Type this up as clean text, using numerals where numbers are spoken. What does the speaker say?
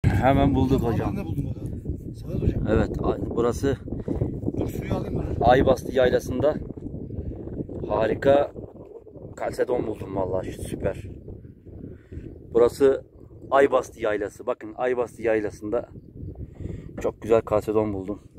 Hemen bulduk hocam. Ben de buldum bak. Sadat hocam. Evet, burası Dur suyu alayım ben. Aybastı Yaylası'nda harika kalsedon buldum vallahi, süper. Burası Aybastı Yaylası. Bakın, Aybastı Yaylası'nda çok güzel kalsedon buldum.